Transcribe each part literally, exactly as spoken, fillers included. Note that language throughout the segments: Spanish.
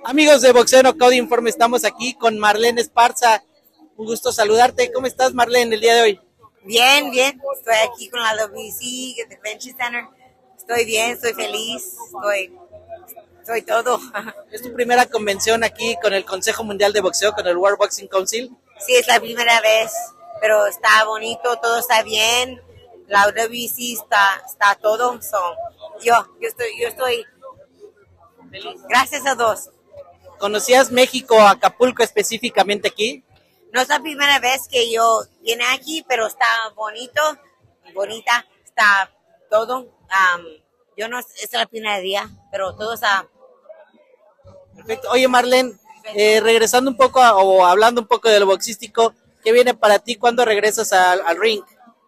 Amigos de Boxeo Knockout Informe, estamos aquí con Marlene Esparza. Un gusto saludarte. ¿Cómo estás, Marlene, el día de hoy? Bien, bien. Estoy aquí con la W B C, el Convention Center. Estoy bien, estoy feliz, estoy, estoy todo. Es tu primera convención aquí con el Consejo Mundial de Boxeo, con el World Boxing Council. Sí, es la primera vez, pero está bonito, todo está bien. La W B C está, está todo. So, yo, yo estoy, yo estoy feliz. Gracias a Dios. ¿Conocías México, Acapulco específicamente aquí? No es la primera vez que yo vine aquí, pero está bonito, bonita, está todo. Um, yo no, es el primer día, pero todo está Perfecto. Oye, Marlene, eh, regresando un poco a, o hablando un poco de lo boxístico, ¿qué viene para ti cuando regresas al, al ring?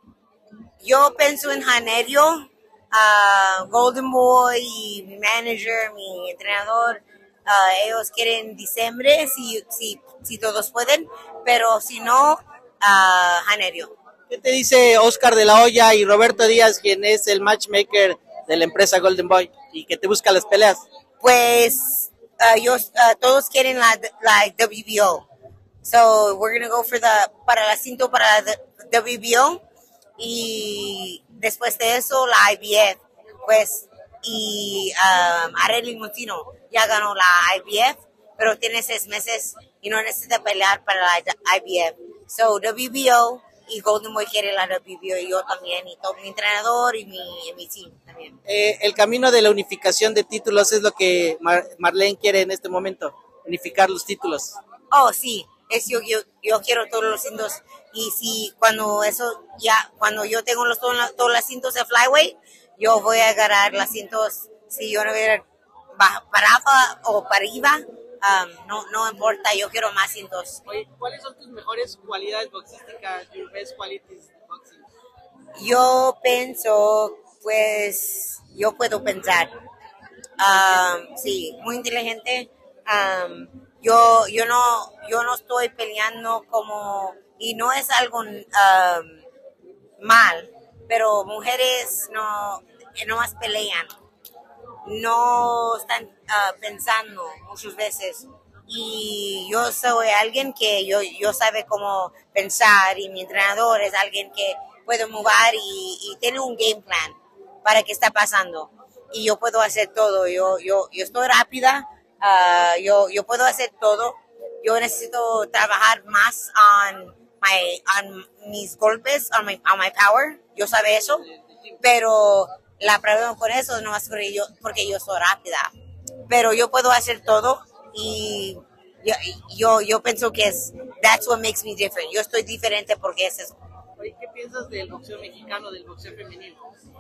Yo pienso en Janeiro, uh, Golden Boy y mi manager, mi entrenador, uh, ellos quieren diciembre, si, si, si todos pueden, pero si no, uh, Janeiro. ¿Qué te dice Oscar de la Hoya y Roberto Díaz, quien es el matchmaker de la empresa Golden Boy y que te busca las peleas? Pues uh, yo, uh, todos quieren la, la W B O. So we're going to go for the, para la cinto para la W B O. Y después de eso la I B F, pues, y um, Arely Montino ya ganó la I B F, pero tiene seis meses y no necesita pelear para la I B F. So W B O y Golden Boy quiere la W B O y yo también, y todo mi entrenador y mi, y mi team también. Eh, el camino de la unificación de títulos es lo que Mar Marlene quiere en este momento, unificar los títulos. Oh, sí, es yo, yo, yo quiero todos los cintos. Y si cuando eso ya, cuando yo tengo los, todos, todos los cintos de flyweight, yo voy a agarrar los cintos. Si yo no hubiera para abajo o para arriba, um, no, no importa, yo quiero más cintos. Oye, ¿cuáles son tus mejores cualidades boxísticas, your best qualities boxing? Yo pienso, pues, yo puedo pensar. Um, sí, muy inteligente. Um, yo, yo no, yo no estoy peleando como, y no es algo um, mal, pero mujeres no, no más pelean, no están uh, pensando muchas veces. Y yo soy alguien que yo, yo sabe cómo pensar, y mi entrenador es alguien que puede mover y, y tiene un game plan para qué está pasando. Y yo puedo hacer todo, yo, yo, yo estoy rápida, uh, yo, yo puedo hacer todo. Yo necesito trabajar más on my, on mis golpes, on my, on my power, yo sabe eso, pero la problema con eso no es porque yo, porque yo soy rápida, pero yo puedo hacer todo. Y yo, yo, yo pienso que es, that's what makes me different, yo estoy diferente porque es eso. ¿Qué piensas del boxeo mexicano, del boxeo femenino?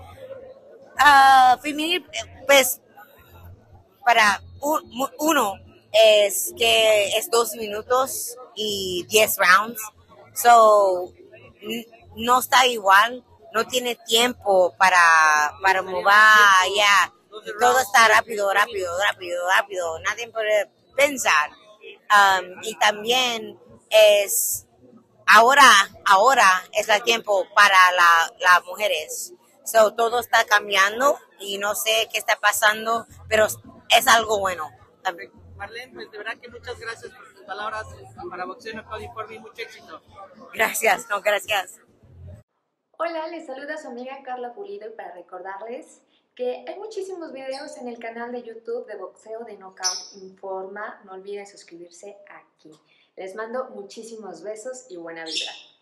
Uh, femenil, pues, para un, uno, es que es dos minutos y diez rounds, so no está igual, no tiene tiempo para, para mover, ya, yeah. Todo está rápido, rápido, rápido, rápido, nadie puede pensar. Um, y también es, ahora, ahora es el tiempo para la, las mujeres. So, todo está cambiando y no sé qué está pasando, pero es algo bueno también. Marlene, pues de verdad que muchas gracias por tus palabras para Boxeo Knockout Informe y mucho éxito. Gracias, no, gracias. Hola, les saluda su amiga Carla Pulido y para recordarles que hay muchísimos videos en el canal de YouTube de Boxeo de Knockout Informa. No olviden suscribirse aquí. Les mando muchísimos besos y buena vibra.